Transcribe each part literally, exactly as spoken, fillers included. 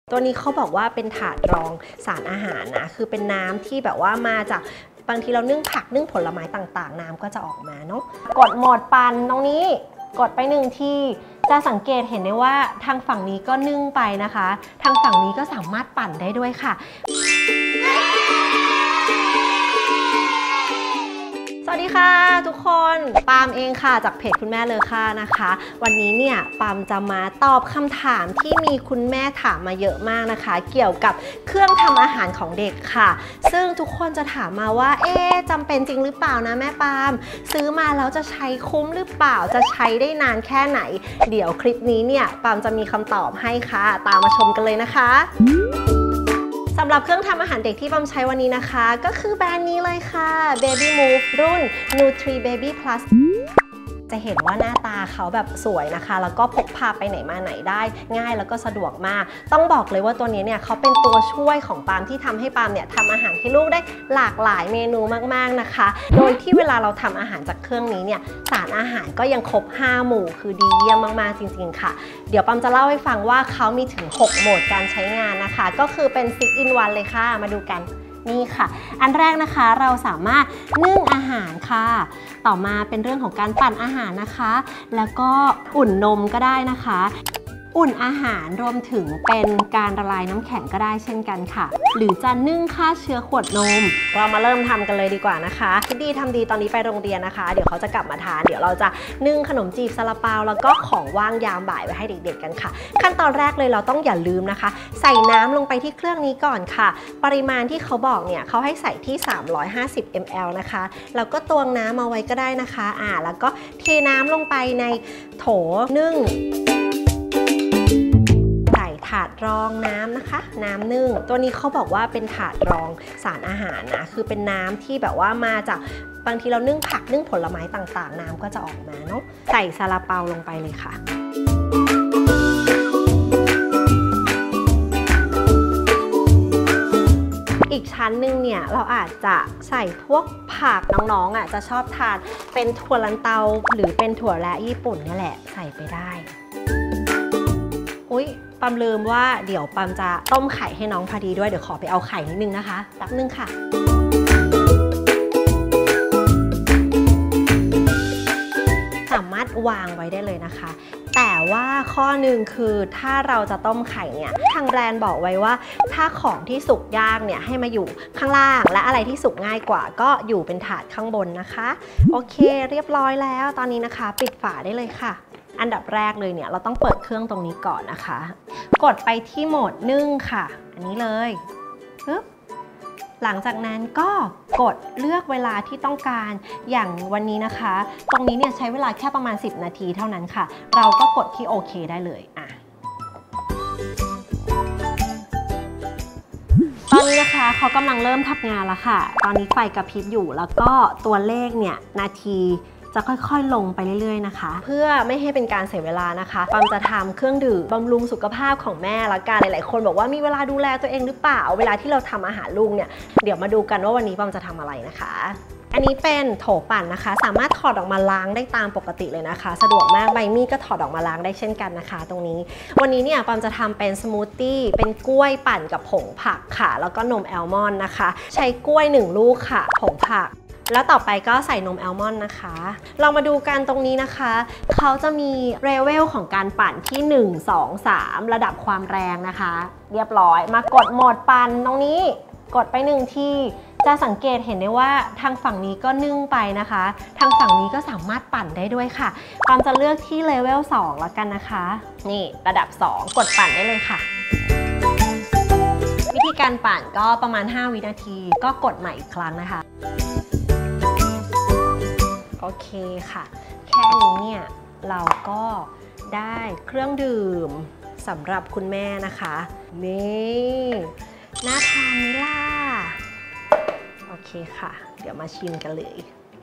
ตัวนี้เขาบอกว่าเป็นถาดรองสารอาหารนะคือเป็นน้ำที่แบบว่ามาจากบางทีเรานึ่งผักนึ่งผลไม้ต่างๆน้ำก็จะออกมาเนาะกดโหมดปั่นตรงนี้กดไปหนึ่งทีจะสังเกตเห็นได้ว่าทางฝั่งนี้ก็นึ่งไปนะคะทางฝั่งนี้ก็สามารถปั่นได้ด้วยค่ะสวัสดีค่ะทุกคนปาล์มเองค่ะจากเพจคุณแม่เลอค่านะคะวันนี้เนี่ยปาล์มจะมาตอบคำถามที่มีคุณแม่ถามมาเยอะมากนะคะเกี่ยวกับเครื่องทำอาหารของเด็กค่ะซึ่งทุกคนจะถามมาว่าเอ๊ะจำเป็นจริงหรือเปล่านะแม่ปาล์มซื้อมาแล้วจะใช้คุ้มหรือเปล่าจะใช้ได้นานแค่ไหนเดี๋ยวคลิปนี้เนี่ยปาล์มจะมีคำตอบให้ค่ะตามมาชมกันเลยนะคะสำหรับเครื่องทำอาหารเด็กที่ปาล์มใช้วันนี้นะคะก็คือแบรนด์นี้เลยค่ะ Baby Move รุ่น Nutri Baby Plus จะเห็นว่าหน้าตาเขาแบบสวยนะคะแล้วก็พกพาไปไหนมาไหนได้ง่ายแล้วก็สะดวกมากต้องบอกเลยว่าตัวนี้เนี่ยเขาเป็นตัวช่วยของปาล์มที่ทำให้ปาล์มเนี่ยทำอาหารให้ลูกได้หลากหลายเมนูมากๆนะคะโดยที่เวลาเราทำอาหารจากเครื่องนี้เนี่ยสารอาหารก็ยังครบห้าหมู่คือดีเยี่ยมมากๆจริงๆค่ะเดี๋ยวปาล์มจะเล่าให้ฟังว่าเขามีถึงหกโหมดการใช้งานนะคะก็คือเป็น ซิก อิน วัน เลยค่ะมาดูกันนี่ค่ะอันแรกนะคะเราสามารถนึ่งอาหารค่ะต่อมาเป็นเรื่องของการปั่นอาหารนะคะแล้วก็อุ่นนมก็ได้นะคะอุ่นอาหารรวมถึงเป็นการละลายน้ำแข็งก็ได้เช่นกันค่ะหรือจะนึ่งฆ่าเชื้อขวดนมเรามาเริ่มทำกันเลยดีกว่านะคะคิดดีทำดีตอนนี้ไปโรงเรียนนะคะเดี๋ยวเขาจะกลับมาทานเดี๋ยวเราจะนึ่งขนมจีบซาลาเปาแล้วก็ของว่างยามบ่ายไว้ให้เด็กๆกันค่ะขั้นตอนแรกเลยเราต้องอย่าลืมนะคะใส่น้ำลงไปที่เครื่องนี้ก่อนค่ะปริมาณที่เขาบอกเนี่ยเขาให้ใส่ที่สามร้อยห้าสิบมิลลิลิตร นะคะแล้วก็ตวงน้ำเอาไว้ก็ได้นะคะอ่าแล้วก็เทน้ำลงไปในโถนึ่งถาดรองน้ำนะคะน้ำนึ่งตัวนี้เขาบอกว่าเป็นถาดรองสารอาหารนะคือเป็นน้ำที่แบบว่ามาจากบางทีเรานึ่งผักนึ่งผลไม้ต่างๆน้ำก็จะออกมาเนาะใส่ซาลาเปาลงไปเลยค่ะอีกชั้นหนึ่งเนี่ยเราอาจจะใส่พวกผักน้องๆอ่ะจะชอบทานเป็นถั่วลันเตาหรือเป็นถั่วแระญี่ปุ่นนี่แหละใส่ไปได้อุ๊ยปาล์มลืมว่าเดี๋ยวปาล์มจะต้มไข่ให้น้องพอดีด้วยเดี๋ยวขอไปเอาไข่นิดนึงนะคะแป๊บนึงค่ะสามารถวางไว้ได้เลยนะคะแต่ว่าข้อหนึ่งคือถ้าเราจะต้มไข่เนี่ยทางแบรนด์บอกไว้ว่าถ้าของที่สุกยากเนี่ยให้มาอยู่ข้างล่างและอะไรที่สุกง่ายกว่าก็อยู่เป็นถาดข้างบนนะคะโอเคเรียบร้อยแล้วตอนนี้นะคะปิดฝาได้เลยค่ะอันดับแรกเลยเนี่ยเราต้องเปิดเครื่องตรงนี้ก่อนนะคะกดไปที่โหมดนึ่งค่ะอันนี้เลยปึ๊บหลังจากนั้นก็กดเลือกเวลาที่ต้องการอย่างวันนี้นะคะตรงนี้เนี่ยใช้เวลาแค่ประมาณสิบนาทีเท่านั้นค่ะเราก็กดที่โอเคได้เลยอ่ะตอนนี้นะคะเขากำลังเริ่มทำงานแล้วค่ะตอนนี้ไฟกระพริบอยู่แล้วก็ตัวเลขเนี่ยนาทีจะค่อยๆลงไปเรื่อยๆนะคะเพื่อไม่ให้เป็นการเสียเวลานะคะปาล์มจะทำเครื่องดื่มบำรุงสุขภาพของแม่ละกันหลายๆคนบอกว่ามีเวลาดูแลตัวเองหรือเปล่าเวลาที่เราทำอาหารลูกเนี่ยเดี๋ยวมาดูกันว่าวันนี้ปาล์มจะทำอะไรนะคะอันนี้เป็นโถปั่นนะคะสามารถถอดออกมาล้างได้ตามปกติเลยนะคะสะดวกมากใบมีดก็ถอดออกมาล้างได้เช่นกันนะคะตรงนี้วันนี้เนี่ยปาล์มจะทำเป็นสมูทตี้เป็นกล้วยปั่นกับผงผักค่ะแล้วก็นมแอลมอนด์นะคะใช้กล้วยหนึ่งลูกค่ะผงผักแล้วต่อไปก็ใส่นมแอลมอนด์นะคะเรามาดูกันตรงนี้นะคะเขาจะมีเลเวลของการปั่นที่หนึ่ง สอง สามระดับความแรงนะคะเรียบร้อยมากดโหมดปั่นตรงนี้กดไปหนึ่งทีจะสังเกตเห็นได้ว่าทางฝั่งนี้ก็นึ่งไปนะคะทางฝั่งนี้ก็สามารถปั่นได้ด้วยค่ะปาล์มจะเลือกที่เลเวลสองแล้วกันนะคะนี่ระดับสองกดปั่นได้เลยค่ะวิธีการปั่นก็ประมาณห้าวินาทีก็กดใหม่อีกครั้งนะคะโอเคค่ะแค่นี้เนี่ยเราก็ได้เครื่องดื่มสำหรับคุณแม่นะคะนี่น่าทานไหมล่ะโอเคค่ะเดี๋ยวมาชิมกันเลย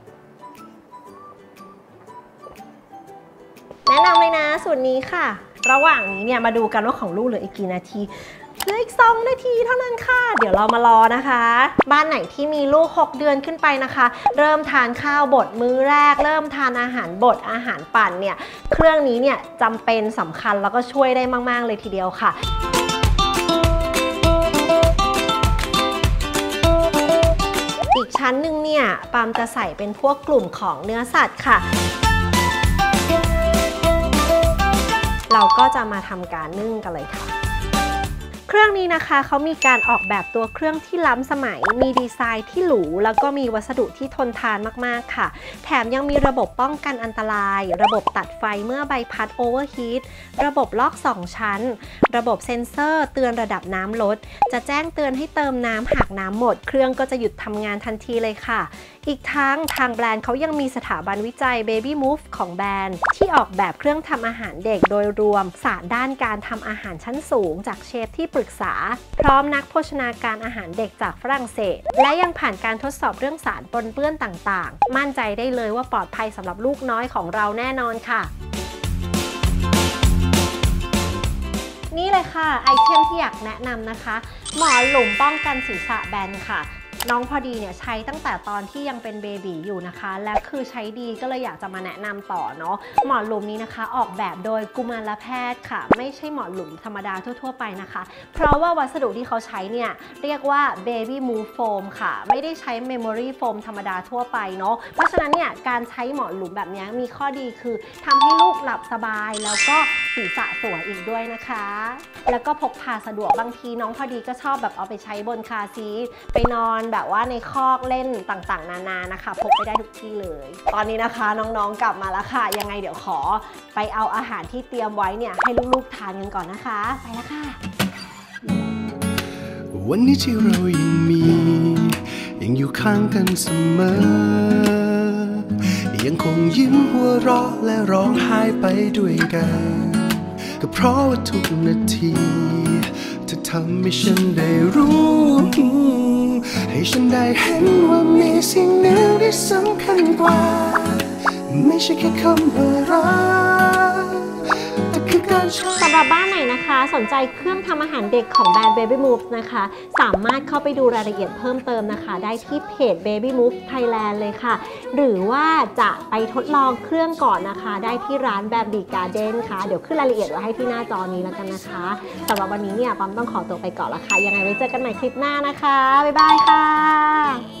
แนะนำเลยนะสูตรนี้ค่ะระหว่างนี้เนี่ยมาดูกันว่าของลูกเหลืออีกกี่นาทีเหลืออีกสองนาทีเท่านั้นค่ะเดี๋ยวเรามารอนะคะบ้านไหนที่มีลูกหกเดือนขึ้นไปนะคะเริ่มทานข้าวบดมื้อแรกเริ่มทานอาหารบดอาหารปั่นเนี่ยเครื่องนี้เนี่ยจำเป็นสำคัญแล้วก็ช่วยได้มากๆเลยทีเดียวค่ะปามจะใส่เป็นพวกกลุ่มของเนื้อสัตว์ค่ะเราก็จะมาทำการนึ่งกันเลยค่ะเครื่องนี้นะคะเขามีการออกแบบตัวเครื่องที่ล้ำสมัยมีดีไซน์ที่หรูแล้วก็มีวัสดุที่ทนทานมากๆค่ะแถมยังมีระบบป้องกันอันตรายระบบตัดไฟเมื่อใบพัดโอเวอร์ฮีทระบบล็อกสองชั้นระบบเซ็นเซอร์เตือนระดับน้ำลดจะแจ้งเตือนให้เติมน้ำหากน้ำหมดเครื่องก็จะหยุดทำงานทันทีเลยค่ะอีกทั้งทางแบรนด์เขายังมีสถาบันวิจัย Baby Move ของแบรนด์ที่ออกแบบเครื่องทำอาหารเด็กโดยรวมศาสตร์ด้านการทำอาหารชั้นสูงจากเชฟที่ปรึกษาพร้อมนักโภชนาการอาหารเด็กจากฝรั่งเศสและยังผ่านการทดสอบเรื่องสารปนเปื้อนต่างๆมั่นใจได้เลยว่าปลอดภัยสำหรับลูกน้อยของเราแน่นอนค่ะนี่เลยค่ะไอเทมที่อยากแนะนำนะคะหมอนหลุมป้องกันศีรษะแบนค่ะน้องพอดีเนี่ยใช้ตั้งแต่ตอนที่ยังเป็นเบบีอยู่นะคะและคือใช้ดีก็เลยอยากจะมาแนะนำต่อเนาะหมอนหลุมนี้นะคะออกแบบโดยกุมารแพทย์ค่ะไม่ใช่หมอนหลุมธรรมดาทั่วๆไปนะคะเพราะว่าวัสดุที่เขาใช้เนี่ยเรียกว่า Baby Move Foam ค่ะไม่ได้ใช้ Memory Foam ธรรมดาทั่วไปเนาะเพราะฉะนั้นเนี่ยการใช้หมอนหลุมแบบนี้มีข้อดีคือทำให้ลูกหลับสบายแล้วก็ศีรษะสวยอีกด้วยนะคะแล้วก็พกพาสะดวกบางทีน้องพอดีก็ชอบแบบเอาไปใช้บนคาร์ซีทไปนอนแบบว่าในคอกเล่นต่างๆนานานะคะพกไปได้ทุกที่เลยตอนนี้นะคะน้องๆกลับมาแล้วค่ะยังไงเดี๋ยวขอไปเอาอาหารที่เตรียมไว้เนี่ยให้ลูกๆทานกันก่อนนะคะไปแล้วค่ะวันนี้ที่เรายังมียังอยู่ข้างกันเสมอยังคงยิ้มหัวเราะและร้องไห้ไปด้วยกันก็เพราะว่าทุกนาทีเธอทำให้ฉันได้รู้ให้ฉันได้เห็นว่ามีสิ่งหนึ่งที่สำคัญกว่าไม่ใช่แค่คำว่ารักแต่คือการใช้สำหรับบ้านไหนนะคะสนใจเครื่องทำอาหารเด็กของแบรนด์ Baby Move นะคะสามารถเข้าไปดูรายละเอียดเพิ่มเติมนะคะได้ที่เพจ Baby Move Thailand เลยค่ะหรือว่าจะไปทดลองเครื่องก่อนนะคะได้ที่ร้าน Bambi Garden ค่ะเดี๋ยวขึ้นรายละเอียดไว้ให้ที่หน้าจอนี้แล้วกันนะคะสำหรับวันนี้เนี่ยปั๊มต้องขอตัวไปก่อนละค่ะยังไงไว้เจอกันใหม่คลิปหน้านะคะบ๊ายบายค่ะ